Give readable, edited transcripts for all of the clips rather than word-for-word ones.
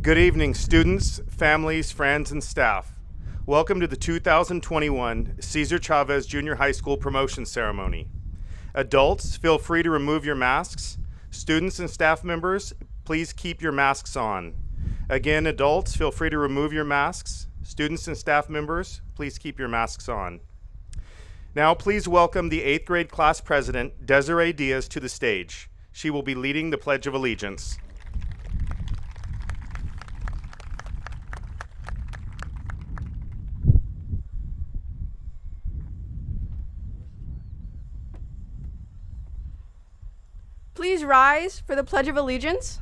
Good evening, students, families, friends, and staff. Welcome to the 2021 Cesar Chavez Junior High School Promotion Ceremony. Adults, feel free to remove your masks. Students and staff members, please keep your masks on. Again, adults, feel free to remove your masks. Students and staff members, please keep your masks on. Now, please welcome the 8th grade class president, Desiree Diaz, to the stage. She will be leading the Pledge of Allegiance. Please rise for the Pledge of Allegiance.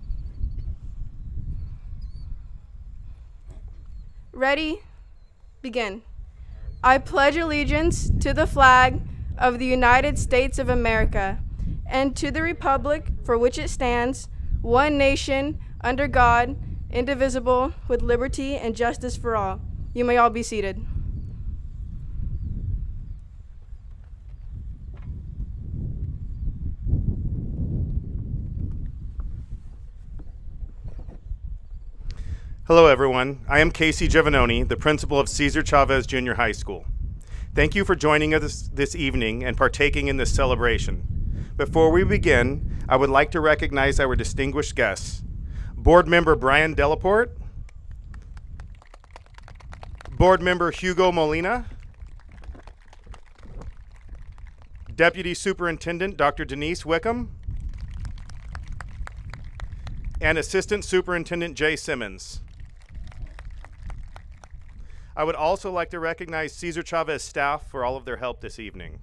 Ready? Begin. I pledge allegiance to the flag of the United States of America and to the republic for which it stands, one nation, under God, indivisible, with liberty and justice for all. You may all be seated. Hello, everyone. I am Casey Giovannoni, the principal of Cesar Chavez Junior High School. Thank you for joining us this evening and partaking in this celebration. Before we begin, I would like to recognize our distinguished guests. Board Member Brian Delaporte, Board Member Hugo Molina, Deputy Superintendent Dr. Denise Wickham, and Assistant Superintendent Jay Simmons. I would also like to recognize Cesar Chavez staff for all of their help this evening.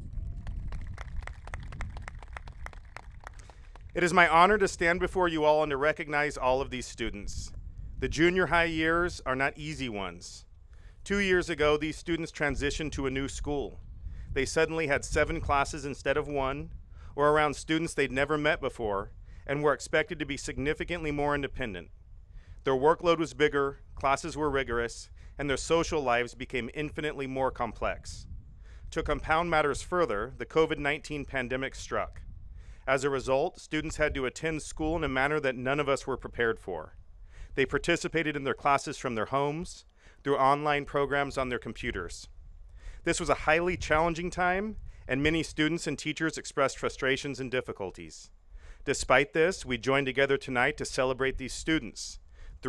It is my honor to stand before you all and to recognize all of these students. The junior high years are not easy ones. 2 years ago, these students transitioned to a new school. They suddenly had 7 classes instead of 1, were around students they'd never met before, and were expected to be significantly more independent. Their workload was bigger, classes were rigorous, and their social lives became infinitely more complex. To compound matters further, the COVID-19 pandemic struck. As a result, students had to attend school in a manner that none of us were prepared for. They participated in their classes from their homes, through online programs on their computers. This was a highly challenging time, and many students and teachers expressed frustrations and difficulties. Despite this, we joined together tonight to celebrate these students,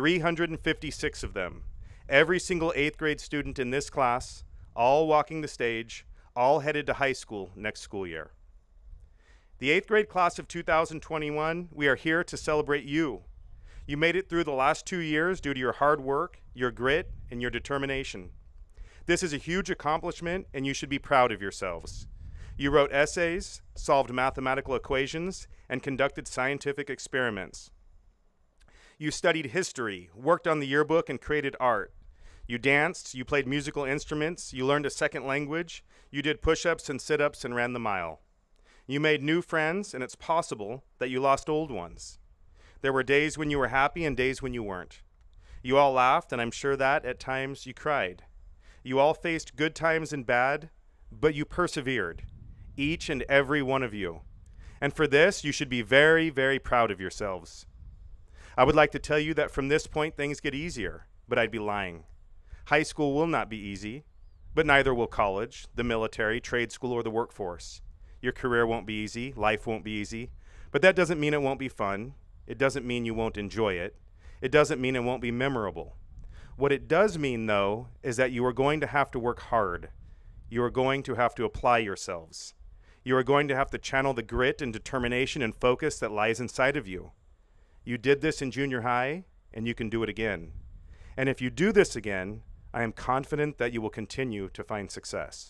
356 of them. Every single 8th grade student in this class, all walking the stage, all headed to high school next school year. The 8th grade class of 2021, we are here to celebrate you. You made it through the last 2 years due to your hard work, your grit, and your determination. This is a huge accomplishment, and you should be proud of yourselves. You wrote essays, solved mathematical equations, and conducted scientific experiments. You studied history, worked on the yearbook, and created art. You danced, you played musical instruments, you learned a second language, you did push-ups and sit-ups and ran the mile. You made new friends, and it's possible that you lost old ones. There were days when you were happy and days when you weren't. You all laughed, and I'm sure that, at times, you cried. You all faced good times and bad, but you persevered, each and every one of you. And for this, you should be very, very proud of yourselves. I would like to tell you that from this point, things get easier, but I'd be lying. High school will not be easy, but neither will college, the military, trade school, or the workforce. Your career won't be easy, life won't be easy, but that doesn't mean it won't be fun. It doesn't mean you won't enjoy it. It doesn't mean it won't be memorable. What it does mean, though, is that you are going to have to work hard. You are going to have to apply yourselves. You are going to have to channel the grit and determination and focus that lies inside of you. You did this in junior high, and you can do it again. And if you do this again, I am confident that you will continue to find success.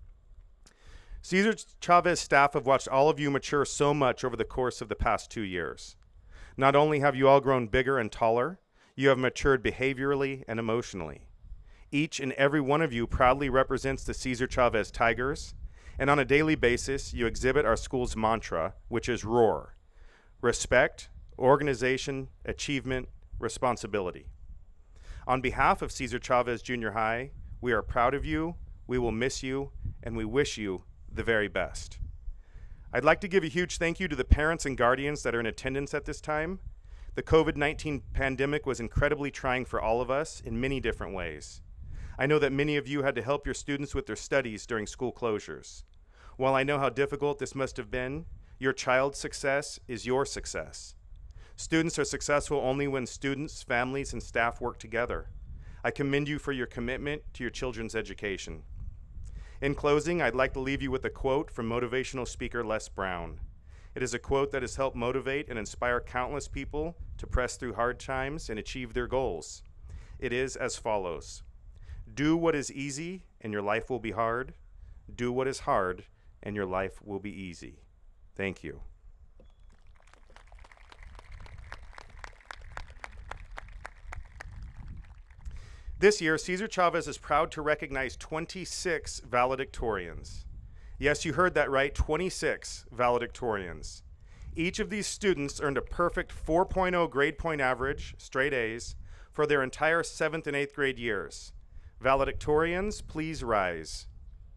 Cesar Chavez staff have watched all of you mature so much over the course of the past 2 years. Not only have you all grown bigger and taller, you have matured behaviorally and emotionally. Each and every one of you proudly represents the Cesar Chavez Tigers, and on a daily basis, you exhibit our school's mantra, which is ROAR: respect, organization, achievement, responsibility. On behalf of Cesar Chavez Junior High, we are proud of you, we will miss you, and we wish you the very best. I'd like to give a huge thank you to the parents and guardians that are in attendance at this time. The COVID-19 pandemic was incredibly trying for all of us in many different ways. I know that many of you had to help your students with their studies during school closures. While I know how difficult this must have been, your child's success is your success. Students are successful only when students, families, and staff work together. I commend you for your commitment to your children's education. In closing, I'd like to leave you with a quote from motivational speaker Les Brown. It is a quote that has helped motivate and inspire countless people to press through hard times and achieve their goals. It is as follows: do what is easy and your life will be hard. Do what is hard and your life will be easy. Thank you. This year, Cesar Chavez is proud to recognize 26 valedictorians. Yes, you heard that right, 26 valedictorians. Each of these students earned a perfect 4.0 grade point average, straight A's, for their entire 7th and 8th grade years. Valedictorians, please rise.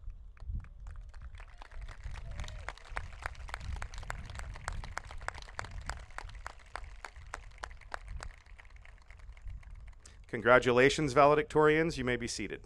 Congratulations, valedictorians. You may be seated.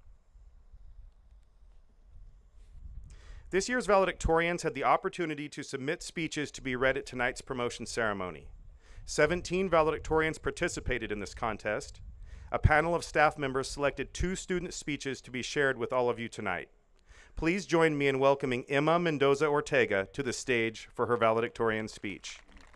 This year's valedictorians had the opportunity to submit speeches to be read at tonight's promotion ceremony. 17 valedictorians participated in this contest. A panel of staff members selected 2 student speeches to be shared with all of you tonight. Please join me in welcoming Emma Mendoza Ortega to the stage for her valedictorian speech.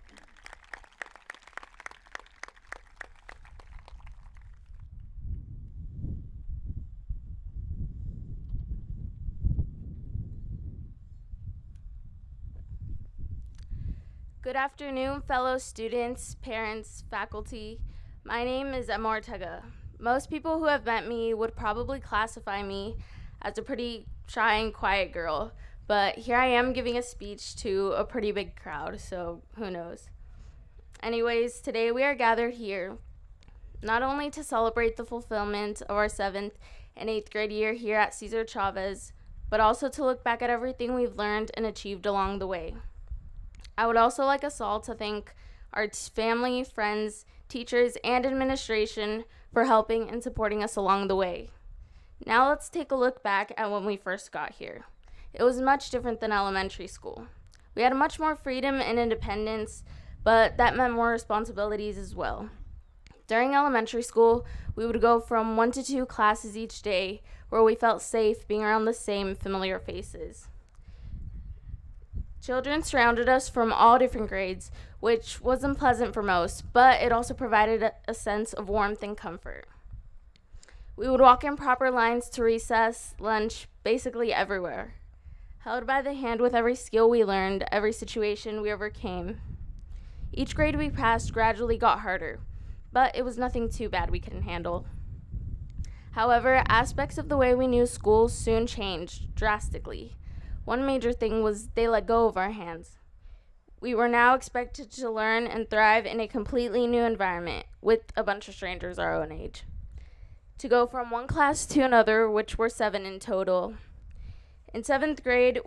Good afternoon, fellow students, parents, faculty. My name is Emma Ortega. Most people who have met me would probably classify me as a pretty shy and quiet girl, but here I am giving a speech to a pretty big crowd, so who knows. Anyways, today we are gathered here not only to celebrate the fulfillment of our 7th and 8th grade year here at Cesar Chavez, but also to look back at everything we've learned and achieved along the way. I would also like us all to thank our family, friends, teachers, and administration for helping and supporting us along the way. Now let's take a look back at when we first got here. It was much different than elementary school. We had much more freedom and independence, but that meant more responsibilities as well. During elementary school, we would go from 1 to 2 classes each day where we felt safe being around the same familiar faces. Children surrounded us from all different grades, which wasn't pleasant for most, but it also provided a sense of warmth and comfort. We would walk in proper lines to recess, lunch, basically everywhere. Held by the hand with every skill we learned, every situation we overcame. Each grade we passed gradually got harder, but it was nothing too bad we couldn't handle. However, aspects of the way we knew school soon changed drastically. One major thing was they let go of our hands. We were now expected to learn and thrive in a completely new environment with a bunch of strangers our own age. To go from one class to another, which were 7 in total. In 7th grade,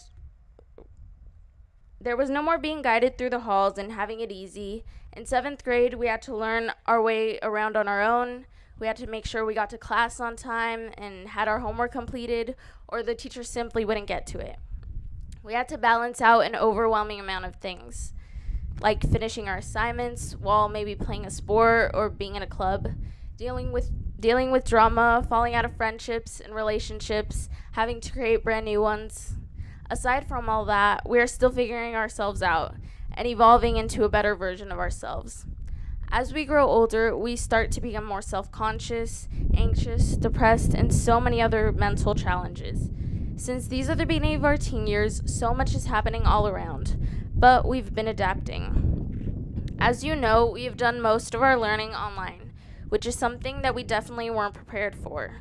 there was no more being guided through the halls and having it easy. In 7th grade, we had to learn our way around on our own. We had to make sure we got to class on time and had our homework completed, or the teacher simply wouldn't get to it. We had to balance out an overwhelming amount of things, like finishing our assignments while maybe playing a sport or being in a club, dealing with drama, falling out of friendships and relationships, having to create brand new ones. Aside from all that, we are still figuring ourselves out and evolving into a better version of ourselves. As we grow older, we start to become more self-conscious, anxious, depressed, and so many other mental challenges. Since these are the beginning of our teen years, so much is happening all around, but we've been adapting. As you know, we have done most of our learning online, which is something that we definitely weren't prepared for.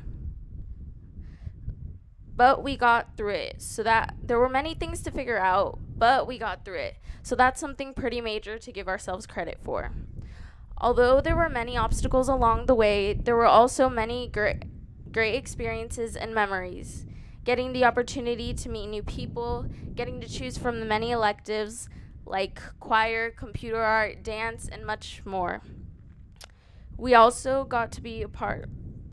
But we got through it, so that there were many things to figure out, but we got through it. So that's something pretty major to give ourselves credit for. Although there were many obstacles along the way, there were also many great experiences and memories. Getting the opportunity to meet new people, getting to choose from the many electives, like choir, computer art, dance, and much more. We also got to be a part.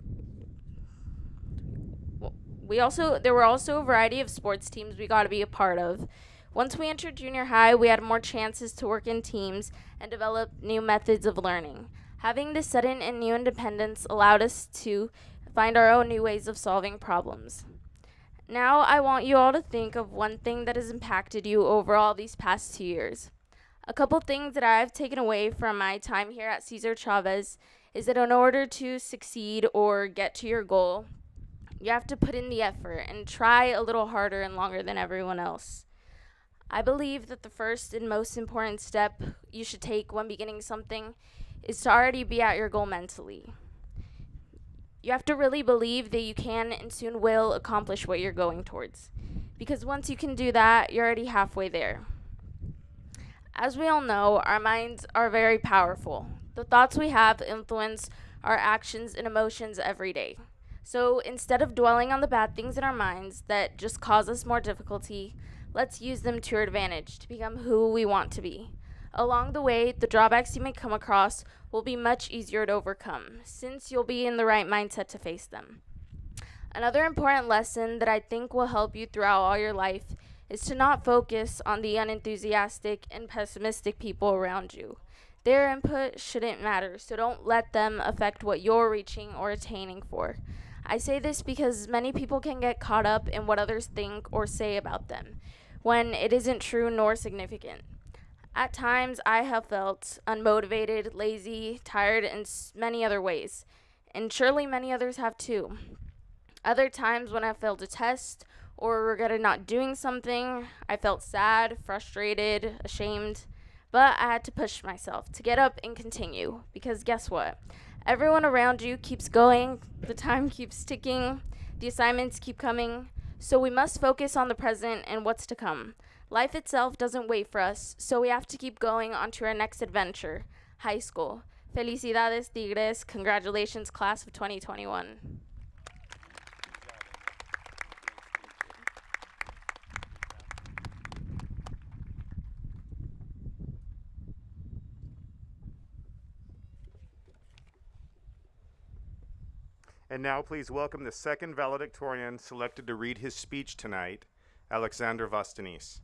There were also a variety of sports teams we got to be a part of. Once we entered junior high, we had more chances to work in teams and develop new methods of learning. Having this sudden and new independence allowed us to find our own new ways of solving problems. Now I want you all to think of one thing that has impacted you overall these past 2 years. A couple things that I've taken away from my time here at Cesar Chavez is that in order to succeed or get to your goal, you have to put in the effort and try a little harder and longer than everyone else. I believe that the first and most important step you should take when beginning something is to already be at your goal mentally. You have to really believe that you can and soon will accomplish what you're going towards, because once you can do that, you're already halfway there. As we all know, our minds are very powerful. The thoughts we have influence our actions and emotions every day. So instead of dwelling on the bad things in our minds that just cause us more difficulty, let's use them to our advantage to become who we want to be. Along the way, the drawbacks you may come across will be much easier to overcome, since you'll be in the right mindset to face them. Another important lesson that I think will help you throughout all your life is to not focus on the unenthusiastic and pessimistic people around you. Their input shouldn't matter, so don't let them affect what you're reaching or attaining for. I say this because many people can get caught up in what others think or say about them, when it isn't true nor significant. At times, I have felt unmotivated, lazy, tired, and many other ways, and surely many others have too. Other times when I failed a test or regretted not doing something, I felt sad, frustrated, ashamed, but I had to push myself to get up and continue, because guess what? Everyone around you keeps going, the time keeps ticking, the assignments keep coming, so we must focus on the present and what's to come. Life itself doesn't wait for us, so we have to keep going on to our next adventure, high school. Felicidades, Tigres. Congratulations, class of 2021. And now please welcome the second valedictorian selected to read his speech tonight, Alexander Vostanis.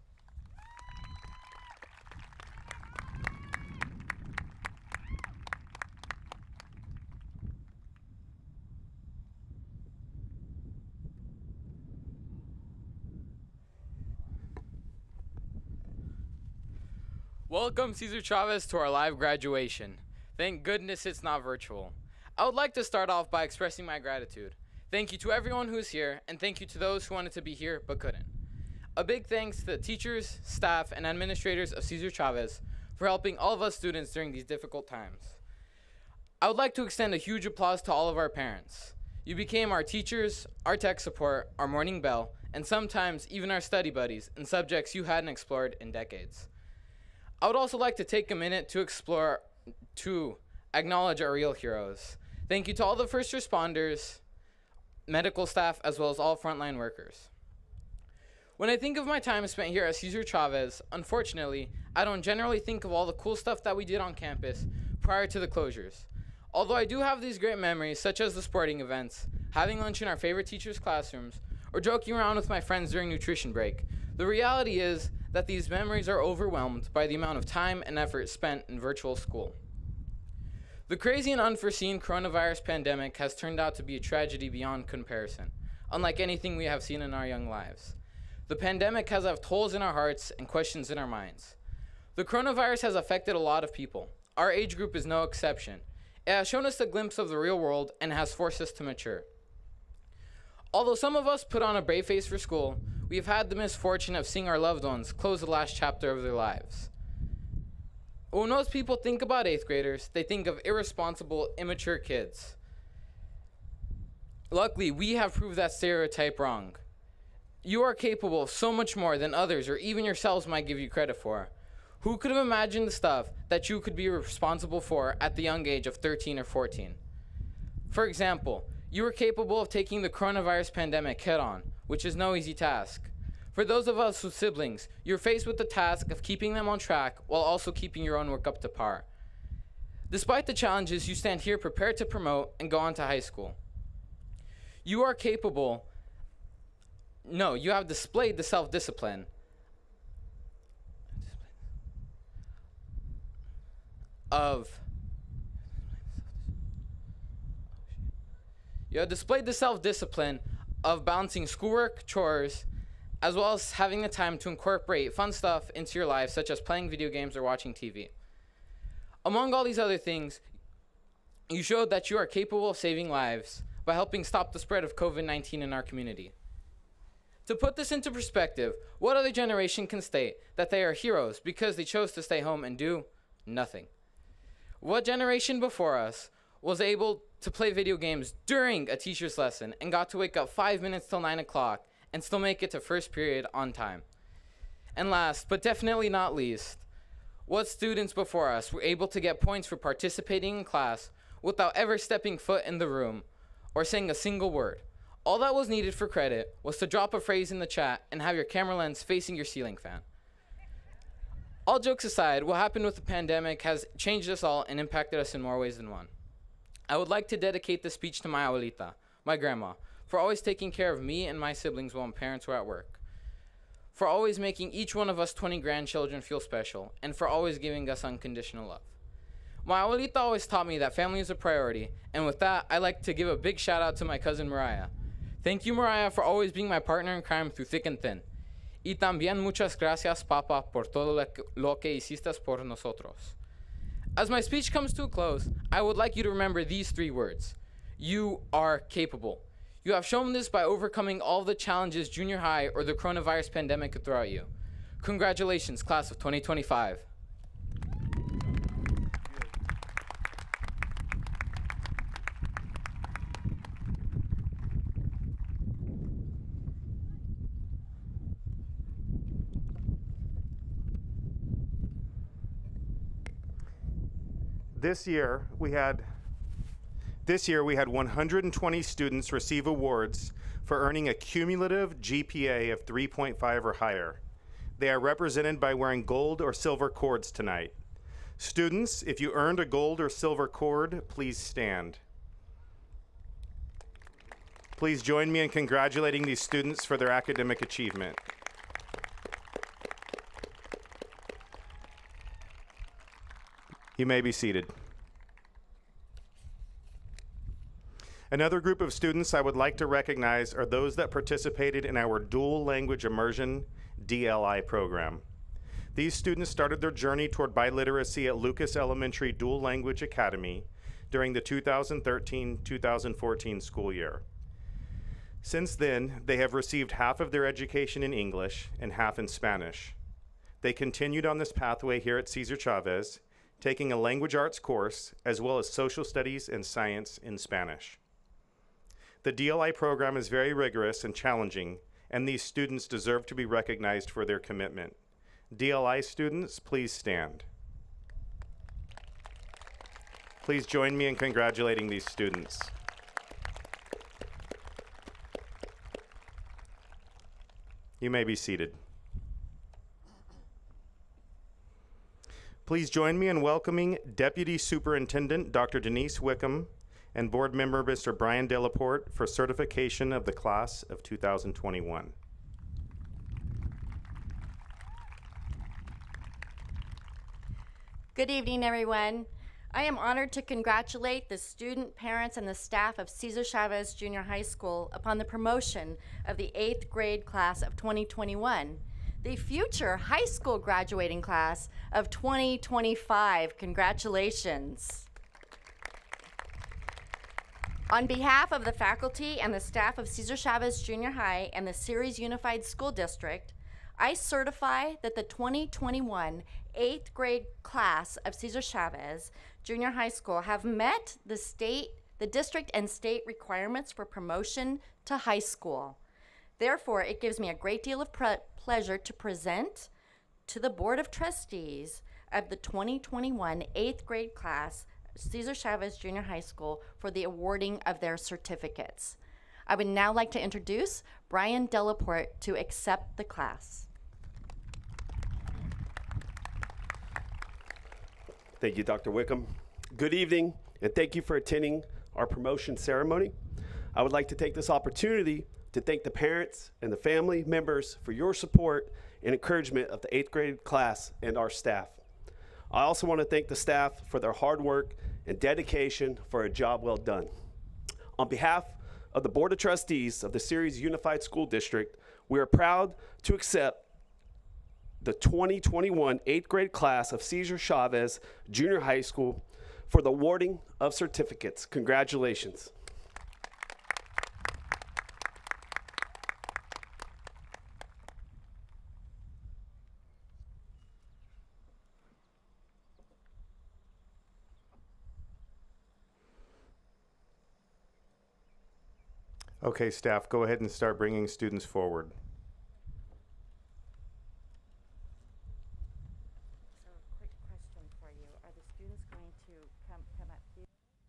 Welcome, Cesar Chavez, to our live graduation. Thank goodness it's not virtual. I would like to start off by expressing my gratitude. Thank you to everyone who is here, and thank you to those who wanted to be here but couldn't. A big thanks to the teachers, staff, and administrators of Cesar Chavez for helping all of us students during these difficult times. I would like to extend a huge applause to all of our parents. You became our teachers, our tech support, our morning bell, and sometimes even our study buddies in subjects you hadn't explored in decades. I would also like to take a minute to acknowledge our real heroes. Thank you to all the first responders, medical staff, as well as all frontline workers. When I think of my time spent here at Cesar Chavez, unfortunately, I don't generally think of all the cool stuff that we did on campus prior to the closures. Although I do have these great memories, such as the sporting events, having lunch in our favorite teachers' classrooms, or joking around with my friends during nutrition break, the reality is that these memories are overwhelmed by the amount of time and effort spent in virtual school. The crazy and unforeseen coronavirus pandemic has turned out to be a tragedy beyond comparison, unlike anything we have seen in our young lives. The pandemic has left holes in our hearts and questions in our minds. The coronavirus has affected a lot of people. Our age group is no exception. It has shown us a glimpse of the real world and has forced us to mature. Although some of us put on a brave face for school, we have had the misfortune of seeing our loved ones close the last chapter of their lives. When most people think about 8th graders, they think of irresponsible, immature kids. Luckily, we have proved that stereotype wrong. You are capable of so much more than others or even yourselves might give you credit for. Who could have imagined the stuff that you could be responsible for at the young age of 13 or 14? For example, you were capable of taking the coronavirus pandemic head on, which is no easy task. For those of us with siblings, you're faced with the task of keeping them on track while also keeping your own work up to par. Despite the challenges, you stand here prepared to promote and go on to high school. You are capable. No, you have displayed the self-discipline of balancing schoolwork, chores, as well as having the time to incorporate fun stuff into your life, such as playing video games or watching TV. Among all these other things, you showed that you are capable of saving lives by helping stop the spread of COVID-19 in our community. To put this into perspective, what other generation can state that they are heroes because they chose to stay home and do nothing? What generation before us was able to play video games during a teacher's lesson and got to wake up 5 minutes till 9 o'clock and still make it to first period on time? And last, but definitely not least, what students before us were able to get points for participating in class without ever stepping foot in the room or saying a single word? All that was needed for credit was to drop a phrase in the chat and have your camera lens facing your ceiling fan. All jokes aside, what happened with the pandemic has changed us all and impacted us in more ways than one. I would like to dedicate this speech to my abuelita, my grandma, for always taking care of me and my siblings while my parents were at work, for always making each one of us 20 grandchildren feel special, and for always giving us unconditional love. My abuelita always taught me that family is a priority, and with that, I'd like to give a big shout out to my cousin Mariah. Thank you, Mariah, for always being my partner in crime through thick and thin. Y también muchas gracias, Papa, por todo lo que hiciste por nosotros. As my speech comes to a close, I would like you to remember these 3 words. You are capable. You have shown this by overcoming all the challenges junior high or the coronavirus pandemic could throw at you. Congratulations, class of 2025. This year we had 120 students receive awards for earning a cumulative GPA of 3.5 or higher. They are represented by wearing gold or silver cords tonight. Students, if you earned a gold or silver cord, please stand. Please join me in congratulating these students for their academic achievement. You may be seated. Another group of students I would like to recognize are those that participated in our Dual Language Immersion DLI program. These students started their journey toward biliteracy at Lucas Elementary Dual Language Academy during the 2013-2014 school year. Since then, they have received half of their education in English and half in Spanish. They continued on this pathway here at Cesar Chavez, taking a language arts course, as well as social studies and science in Spanish. The DLI program is very rigorous and challenging, and these students deserve to be recognized for their commitment. DLI students, please stand. Please join me in congratulating these students. You may be seated. Please join me in welcoming Deputy Superintendent Dr. Denise Wickham and Board Member Mr. Brian Delaporte for certification of the class of 2021. Good evening, everyone. I am honored to congratulate the student, parents, and the staff of Cesar Chavez Junior High School upon the promotion of the 8th grade class of 2021. The future high school graduating class of 2025. Congratulations. On behalf of the faculty and the staff of Cesar Chavez Junior High and the Ceres Unified School District, I certify that the 2021 8th grade class of Cesar Chavez Junior High School have met the district and state requirements for promotion to high school. Therefore, it gives me a great deal of pleasure to present to the Board of Trustees of the 2021 8th grade class, Cesar Chavez Junior High School, for the awarding of their certificates. I would now like to introduce Brian Delaporte to accept the class. Thank you, Dr. Wickham. Good evening, and thank you for attending our promotion ceremony. I would like to take this opportunity to thank the parents and the family members for your support and encouragement of the 8th grade class and our staff. I also want to thank the staff for their hard work and dedication for a job well done. On behalf of the Board of Trustees of the Ceres Unified School District, we are proud to accept the 2021 8th grade class of Cesar Chavez Junior High School for the awarding of certificates. Congratulations. Okay, staff, go ahead and start bringing students forward. So, quick question for you. Are the students going to come up here?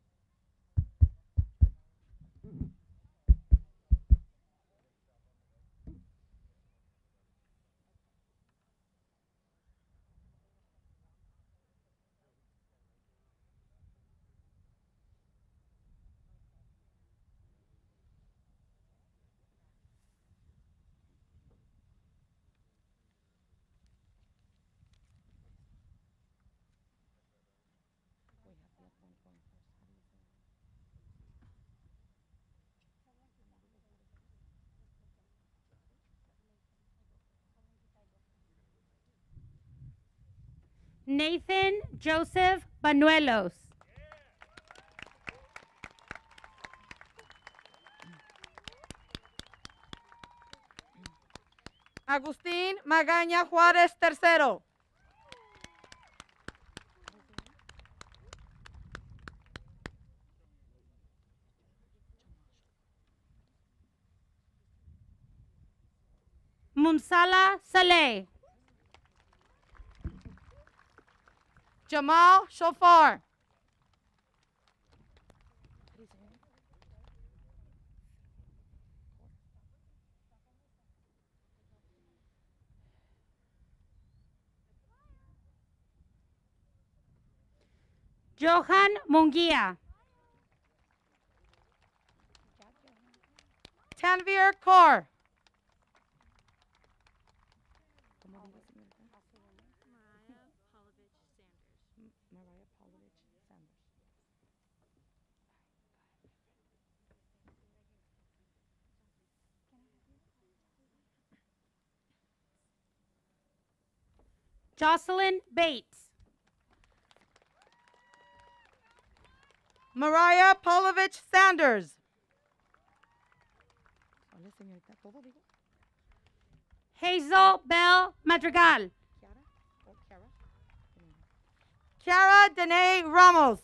Nathan Joseph Banuelos. Agustín Magaña Juárez III. Mumsala Saleh. Jamal Shofar. Johan Munguia. Tanvir Kaur. Jocelyn Bates. Mariah Polovich Sanders. Hazel Bell Madrigal. Kiara Dene Ramos.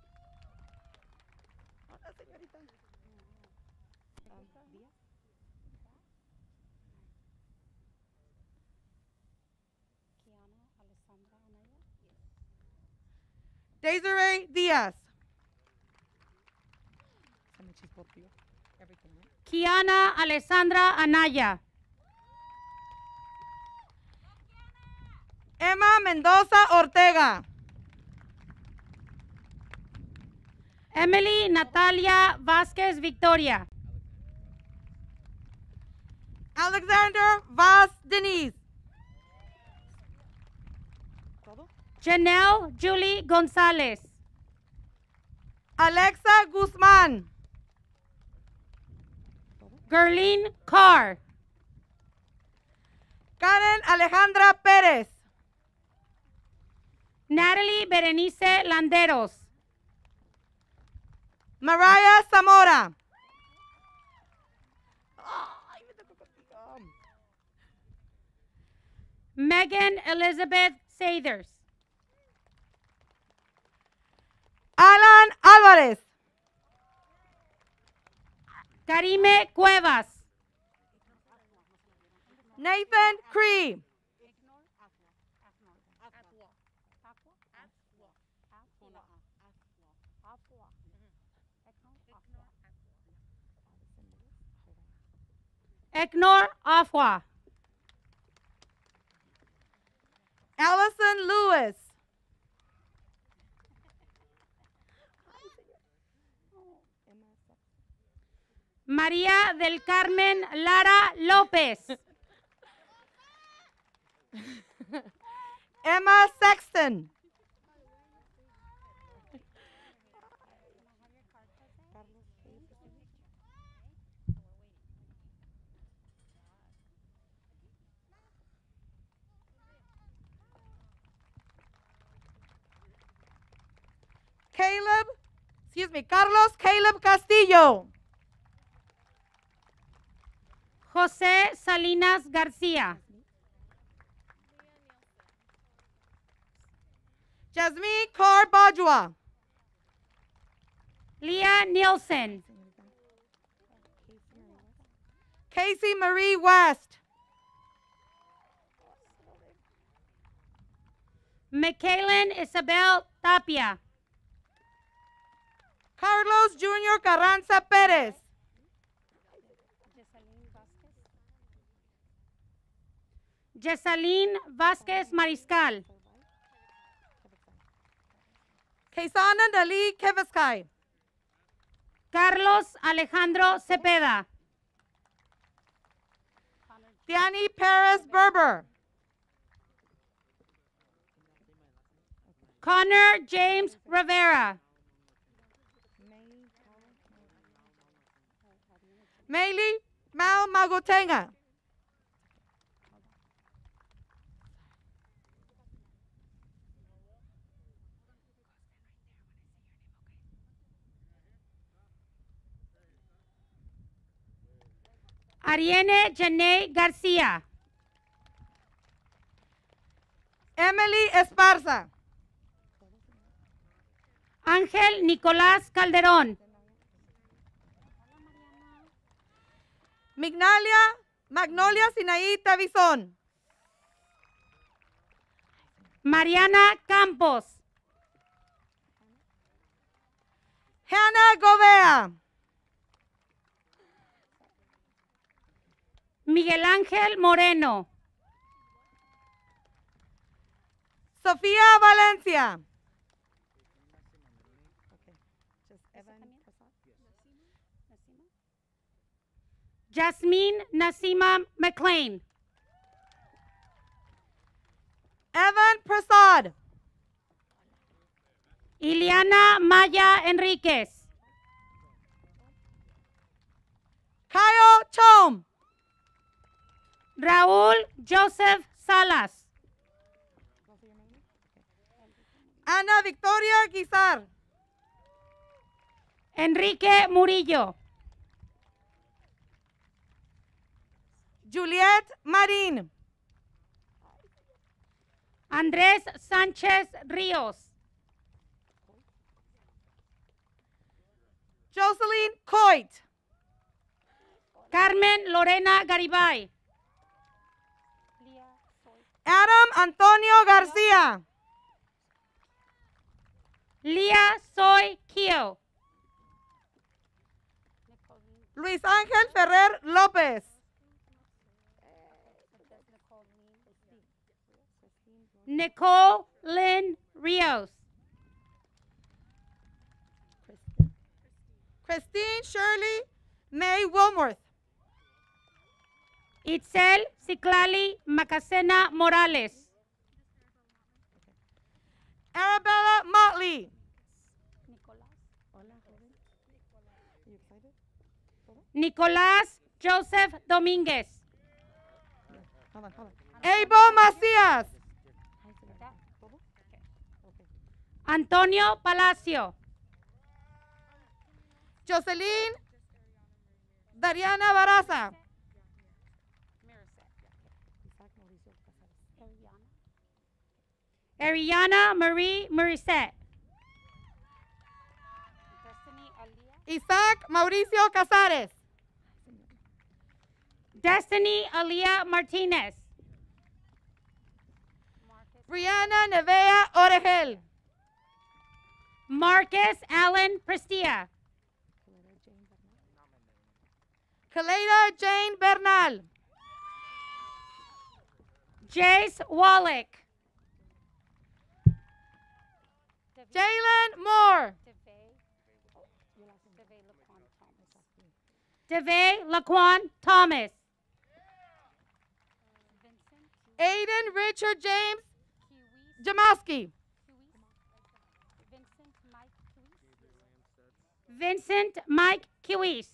Desiree Diaz. Kiana Alessandra Anaya. Emma Mendoza Ortega. Emily Natalia Vasquez Victoria. Alexander Vaz Denise. Janelle Julie Gonzalez. Alexa Guzman. Gerline Carr. Karen Alejandra Pérez. Natalie Berenice Landeros. Mariah Zamora. Megan Elizabeth Sathers. Alan Álvarez. Karime Cuevas. Nathan Cree. Eknor Afwa. Allison Lewis. María del Carmen Lara López. Emma Sexton. Carlos Caleb Castillo. José Salinas García. Jasmine Kaur Bajwa. Leah Nielsen. Casey Marie West. Michaelin Isabel Tapia. Carlos Jr. Carranza Perez. Jessalyn Vázquez Mariscal. Kaysana Dali Keveskai. Carlos Alejandro Cepeda. Diani Perez Berber. Connor James Rivera. Meili Mal Magotenga. Ariene Janae García. Emily Esparza. Ángel Nicolás Calderón. Magnolia Sinaí Tavizón. Mariana Campos. Hannah Govea. Miguel Ángel Moreno. Sofía Valencia. Jasmine Nasima McLean. Evan Prasad. Ileana Maya Enríquez. Kyle Chom. Raúl Joseph Salas. Ana Victoria Guizar. Enrique Murillo. Juliet Marín. Andrés Sánchez Ríos. Jocelyn Coit. Carmen Lorena Garibay. Adam Antonio García. Lía Soy Kio. Luis Ángel Ferrer López. Nicole Lynn Rios. Christine Shirley May Wilworth. Itzel Ciclali Macacena Morales. Arabella Motley. Nicolás Joseph Domínguez. Abel Macías. Antonio Palacio. Jocelyn Dariana Baraza. Ariana Marie Morissette. Isaac Mauricio Casares. Destiny Alia Martinez. Brianna Nevea Oregel. Marcus Allen Prestia. Kaleida Jane Bernal. Jace Wallach. Jalen Moore. Devay Laquan Thomas. Aiden Richard James Jamowski. Vincent Mike Kiwis.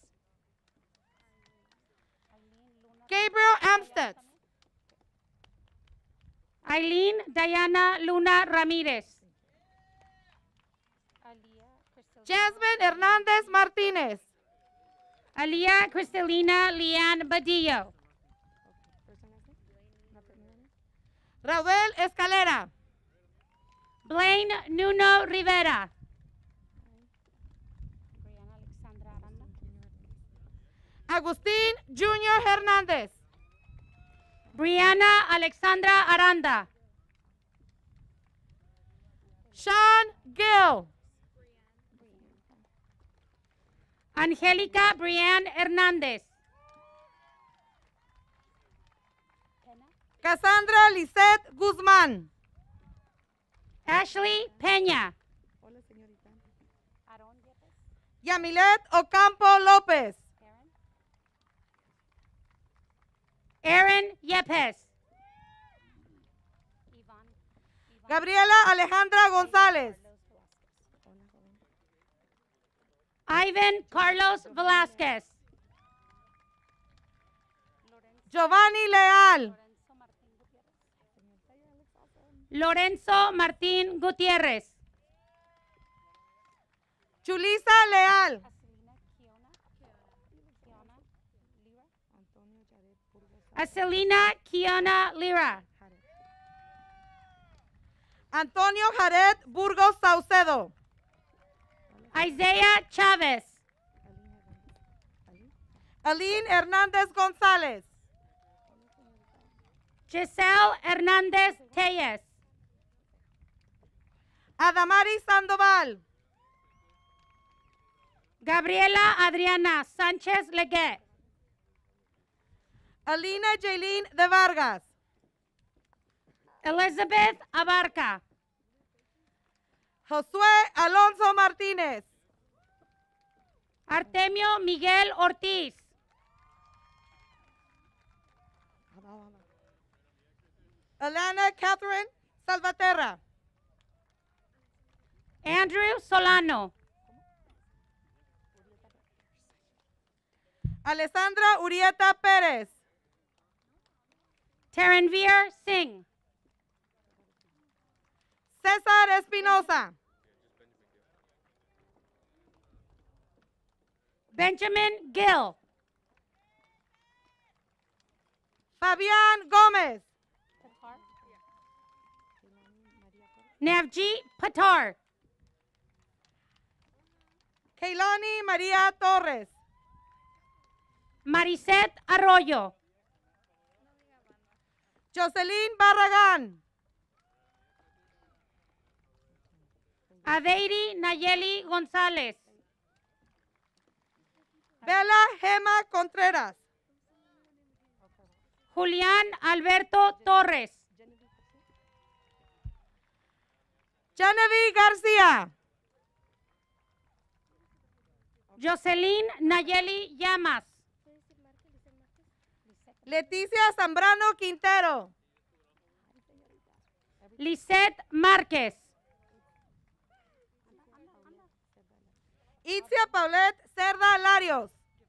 Gabriel Amstutz. Eileen Diana Luna Ramirez. Jasmine Hernandez Martinez. Alia Cristalina Leanne Badillo. Raúl Escalera. Blaine Nuno Rivera. Agustín Junior Hernández. Brianna Alexandra Aranda. Sean Gill. Angélica Brianne Hernández. Cassandra Lisette Guzmán. Ashley Peña. Yamilet Ocampo López. Aaron Yepes. Gabriela Alejandra González. Ivan Carlos Velasquez. Giovanni Leal. Lorenzo Martín Gutiérrez. Julisa Leal. Acelina Kiana Lira. Antonio Jared Burgos Saucedo. Isaiah Chavez. Aline Hernández González. Giselle Hernández Tellez. Adamari Sandoval. Gabriela Adriana Sánchez Leguet. Alina Jaylene de Vargas. Elizabeth Abarca. Josué Alonso Martínez. Artemio Miguel Ortiz. Alana Catherine Salvaterra. Andrew Solano. Alessandra Urieta Pérez. Taranvir Singh. Cesar Espinosa. Benjamin Gill. Fabián Gómez. Navji Patar. Keilani María Torres. Mariset Arroyo. Jocelyn Barragán. Adeiri Nayeli González. Bella Gema Contreras. Julián Alberto Torres. Genevieve García. Jocelyn Nayeli Llamas. Leticia Zambrano Quintero. Lisette Márquez. Itzia Paulette Cerda Larios.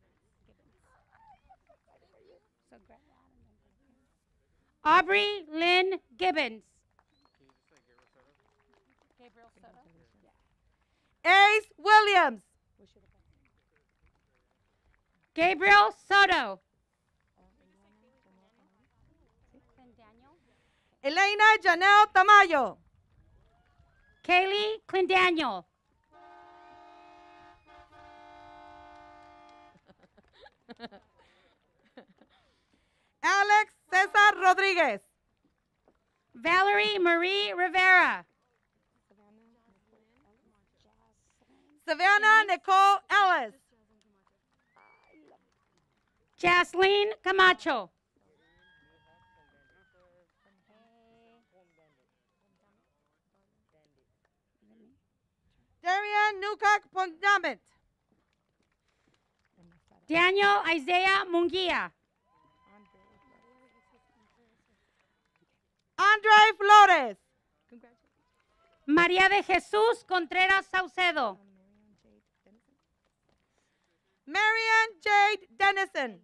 Aubrey Lynn Gibbons. Ace Williams. Gabriel Soto. Elena Janelle Tamayo. Kaylee Clendaniel. Alex Cesar Rodríguez. Valerie Marie Rivera. Savannah Nicole Ellis. Jaslyn Camacho. Darian Newcock Pondamit. Daniel Isaiah Munguia. Andre Flores. María de Jesús Contreras Saucedo. Marian Jade Dennison.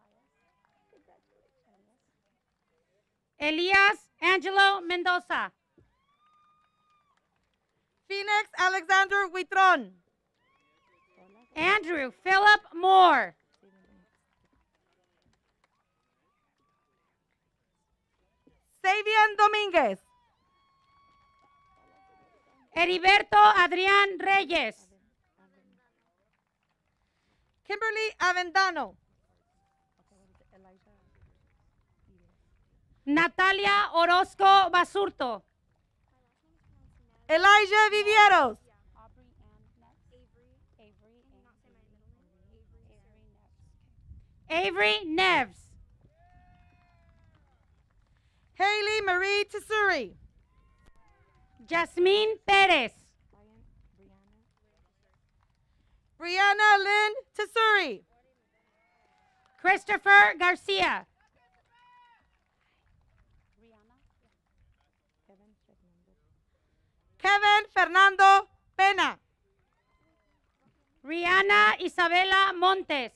Elias Angelo Mendoza. Phoenix Alexander Huitron. Andrew Philip Moore. Savian Dominguez. Heriberto Adrián Reyes. Kimberly Avendano. Natalia Orozco Basurto. Elijah Vivieros. Avery Neves. Haley Marie Tesuri. Jasmine Perez. Brianna Lynn Tesuri. Christopher Garcia. Kevin Fernando Pena. Rihanna Isabela Montes.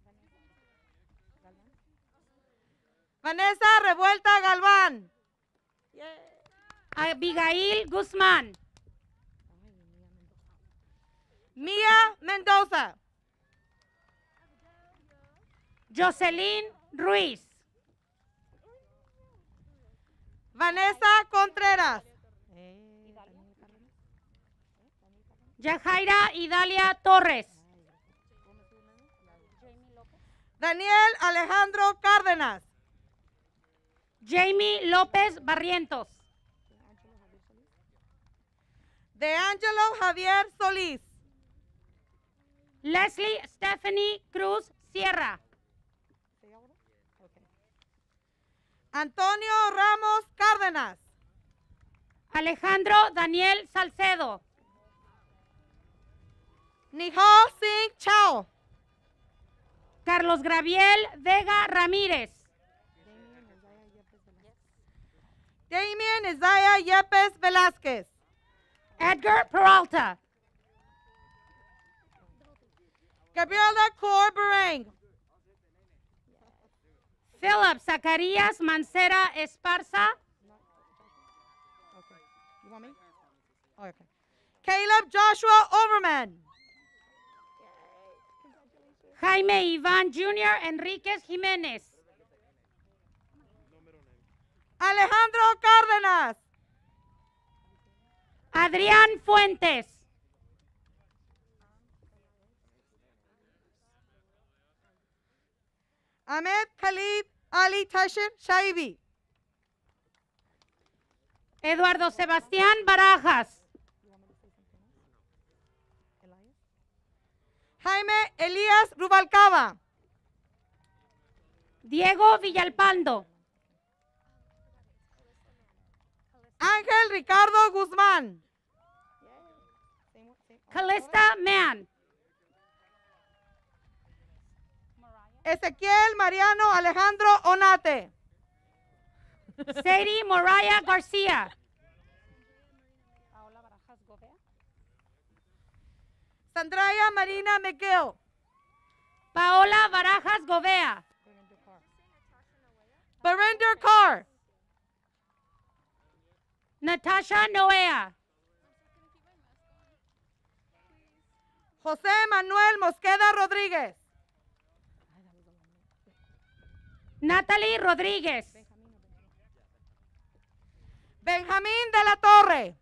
Vanessa Revuelta Galván. Abigail Guzmán. Mia Mendoza. Jocelyn Ruiz. Vanessa Contreras. Yajaira Idalia Torres. Daniel Alejandro Cárdenas. Jamie López Barrientos. De Angelo Javier Solís. Leslie Stephanie Cruz Sierra. Antonio Ramos Cárdenas. Alejandro Daniel Salcedo. Nihal Singh Chao. Carlos Graviel Vega Ramírez. Damien Isaiah Yepes Velázquez. Edgar Peralta. Gabriela Cor Barang. Philip Zacarías Mancera Esparza. You want me? Oh, okay. Caleb Joshua Overman. Jaime Iván Jr. Enríquez Jiménez. Alejandro Cárdenas. Adrián Fuentes. Ahmed Khalid Ali Tashir Shaibi. Eduardo Sebastián Barajas. Jaime Elías Rubalcaba. Diego Villalpando. Ángel Ricardo Guzmán. Calista Mann. Ezequiel Mariano Alejandro Onate. Sadie Moraya Garcia. Sandraya Marina McGill. Paola Barajas Govea. Barinder Carr. Natasha Noea. José Manuel Mosqueda Rodríguez. Natalie Rodríguez. Benjamín de la Torre.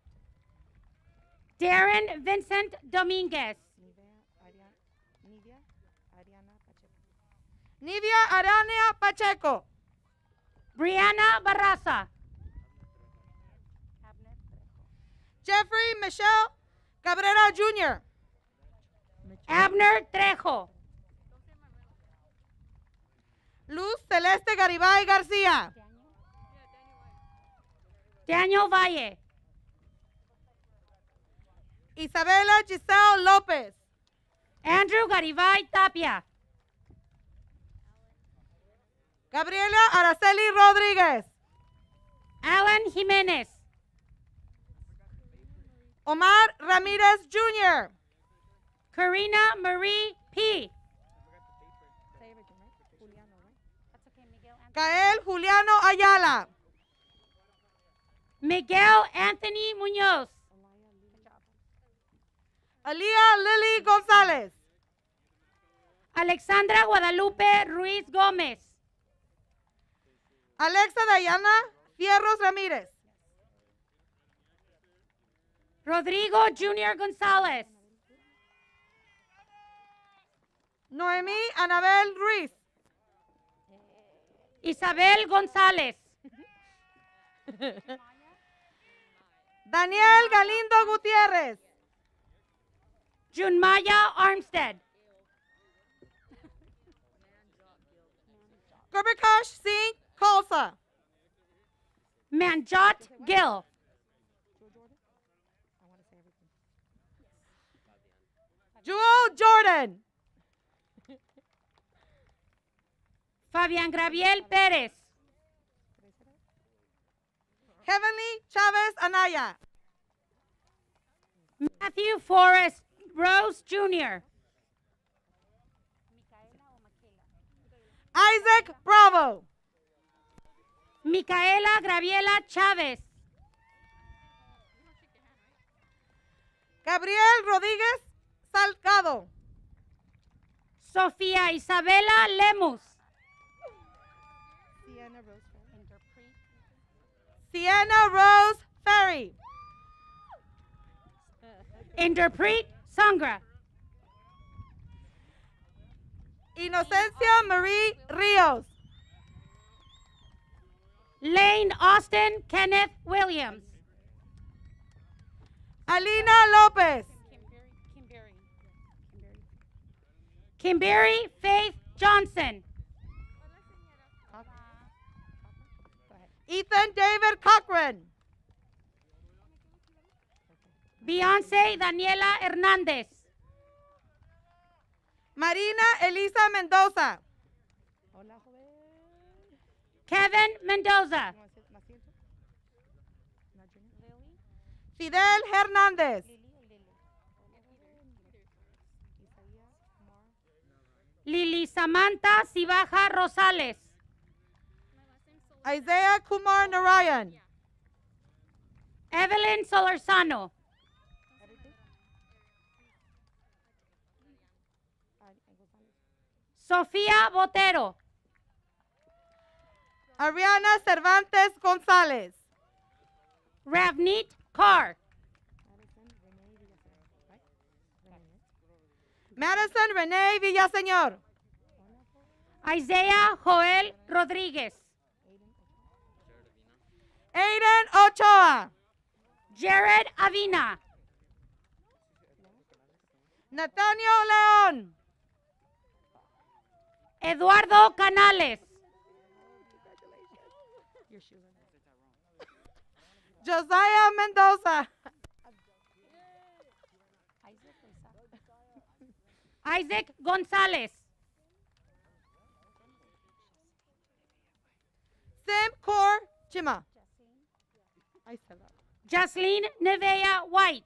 Darren Vincent Dominguez. Nivia Arania Pacheco. Brianna Barraza. Jeffrey Michelle Cabrera Jr. Abner Trejo. Luz Celeste Garibay García. Daniel Valle. Isabela Giselle López. Andrew Garibay Tapia. Gabriela Araceli Rodríguez. Alan Jimenez. Omar Ramírez Jr. Karina Marie P. Gael Juliano Ayala. Miguel Anthony Munoz. Alía Lily González. Alexandra Guadalupe Ruiz Gómez. Alexa Dayana Fierros Ramírez. Rodrigo Junior González. Noemí Anabel Ruiz. Isabel González. Daniel Galindo Gutiérrez. Junmaya Armstead. Gurprakash Singh Khalsa. Manjot Gill. Jewel Jordan. Fabián Graviel Pérez. Heavenly Chavez Anaya. Matthew Forrest Rose Jr. Isaac Bravo. Micaela Graviela Chavez. Gabriel Rodríguez Salgado. Sofía Isabela Lemus. Sienna Rose Ferry. Interpret Sangra. Inocencia Marie Rios. Lane Austin Kenneth Williams. Alina Lopez. Kimberly Faith Johnson. Ethan David Cochran. Beyonce Daniela Hernández. Marina Elisa Mendoza. Kevin Mendoza. Fidel Hernández. Lili Samantha Cibaja Rosales. Isaiah Kumar Narayan. Evelyn Solorzano. Sofía Botero. Ariana Cervantes González. Ravneet Kaur. Madison Renee Villaseñor. Isaiah Joel Rodríguez. Aiden Ochoa. Jared Avina. Nathaniel León. Eduardo Canales. Josiah Mendoza. Isaac González. Sim Kaur Chima. Jocelyn Nevea White.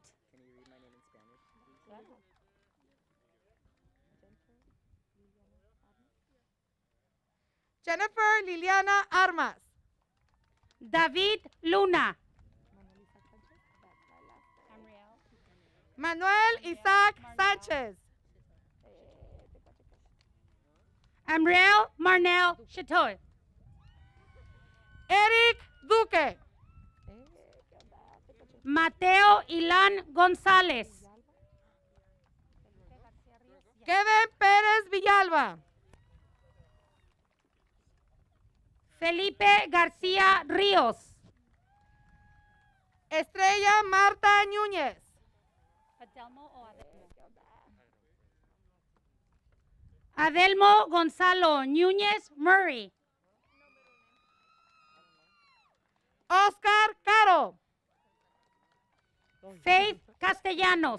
Jennifer Liliana Armas. David Luna. Manuel Isaac Sánchez. Amriel Marnell Chatoy. Eric Duque. Mateo Ilan González. Kevin Pérez Villalba. Felipe García Ríos. Estrella Marta Núñez. Adelmo Gonzalo Núñez Murray. Oscar Caro. Faith Castellanos.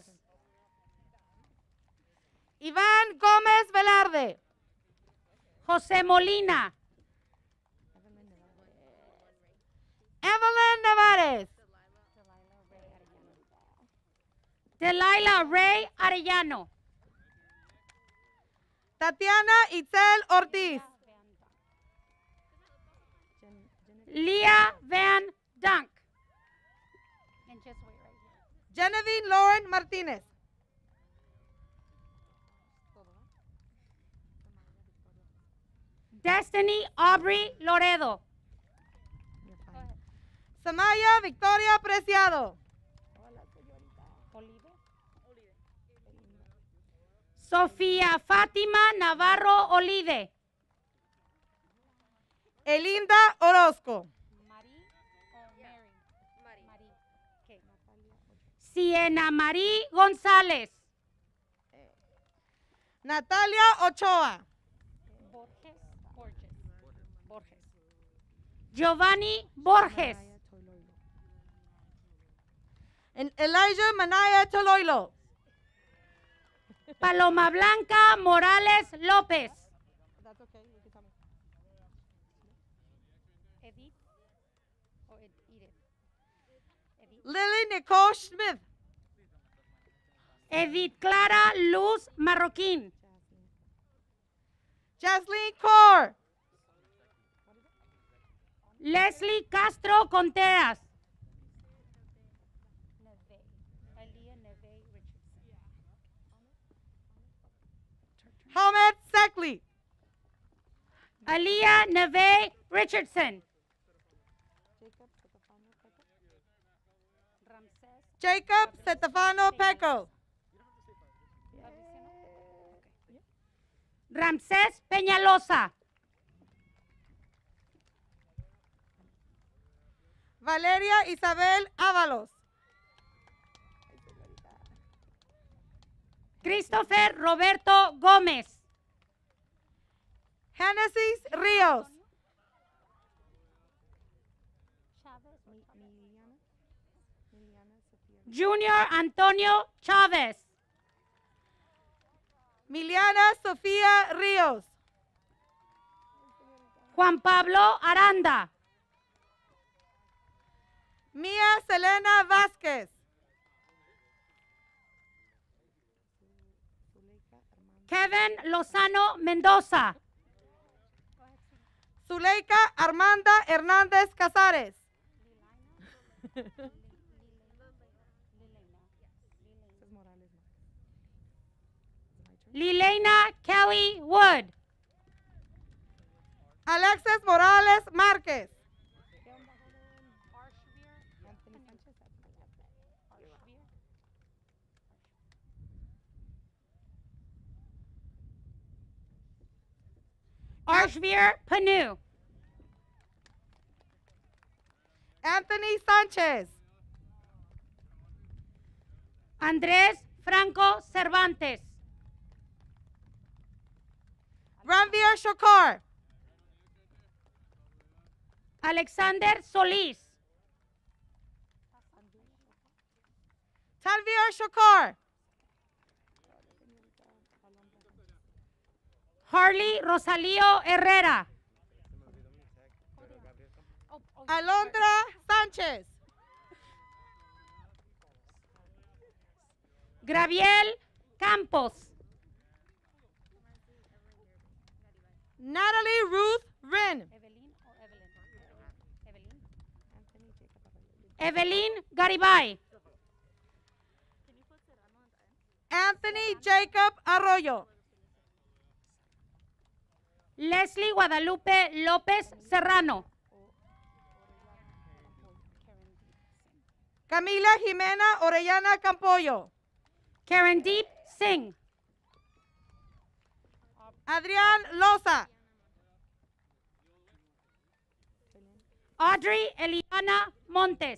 Iván Gómez Velarde. José Molina. Evelyn Nevares. Delilah Ray Arellano. Tatiana Itzel Ortiz. Leah Van Dunk. And just wait right here. Genevieve Lauren Martinez. Destiny Aubrey Loredo. Samaya Victoria Preciado. Sofía Fátima Navarro Olide. Elinda Orozco. Siena Marie González. Natalia Ochoa. Giovanni Borges. And Elijah Manaya Toloilo. Paloma Blanca Morales López. Lily Nicole Smith. Edith Clara Luz Marroquín. Jasleen Kaur. Leslie Castro Contreras. Hamed Sekli. Aliyah Neve Richardson. Jacob Setefano Peco. Ramsés Peñalosa. Valeria Isabel Ábalos. Christopher Roberto Gómez. Genesis Ríos. Junior Antonio Chavez. Miliana Sofía Ríos. Juan Pablo Aranda. Mía Selena Vázquez. Kevin Lozano Mendoza. Zuleika Armanda Hernández Casares. Lileina Kelly Wood. Alexis Morales Márquez. Arshvir Panu. Anthony Sánchez. Andrés Franco Cervantes. Ranveer Shokar. Alexander Solís. Tanvir Shokar. Harley Rosalío Herrera. Alondra Sánchez. Graviel Campos. Natalie Ruth Wren. Evelyn Garibay. Anthony Jacob Arroyo. Leslie Guadalupe López Serrano. Camila Jimena Orellana Campoyo. Karen Deep Singh. Adrián Loza. Audrey Eliana Montes.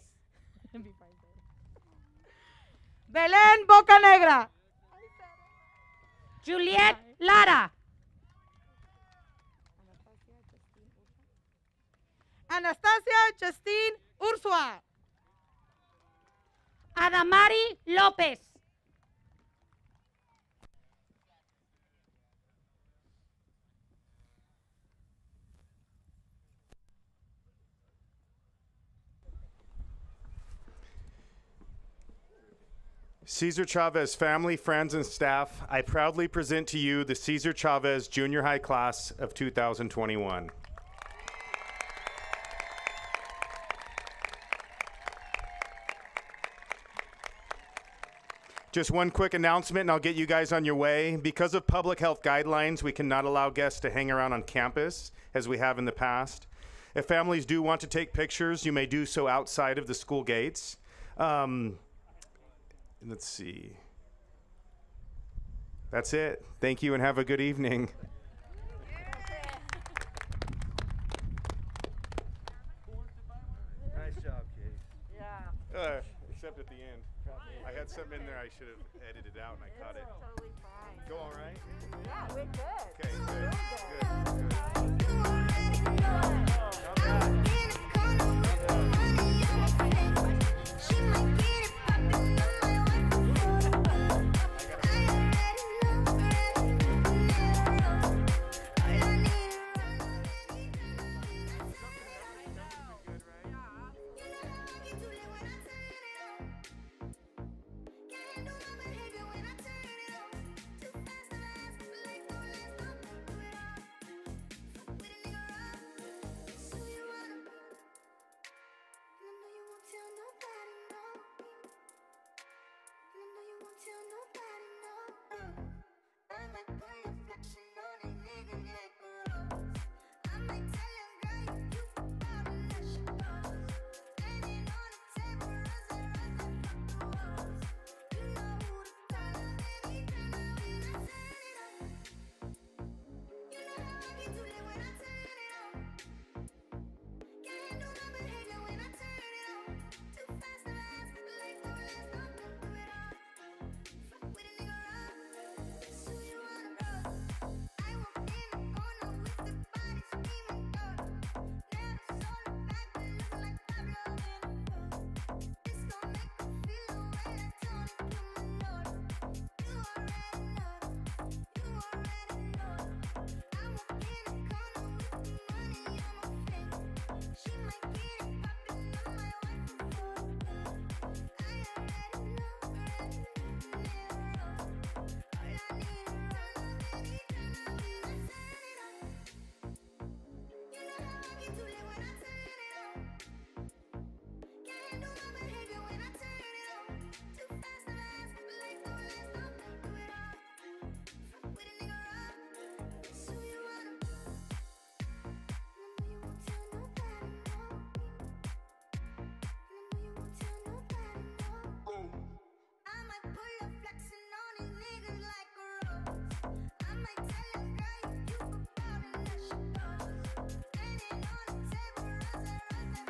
Belén Bocanegra. Juliet Lara. Anastasia Justine Ursua. Adamari Lopez. Cesar Chavez family, friends, and staff, I proudly present to you the Cesar Chavez Junior High Class of 2021. Just one quick announcement and I'll get you guys on your way. Because of public health guidelines, we cannot allow guests to hang around on campus as we have in the past. If families do want to take pictures, you may do so outside of the school gates. Let's see. That's it. Thank you and have a good evening. Nice job, Case. Yeah. Except at the end. I had something in there I should have edited out and I caught it. Totally fine. Go all right? Yeah, we're good. Okay, good. Real Good. Tell nobody, no.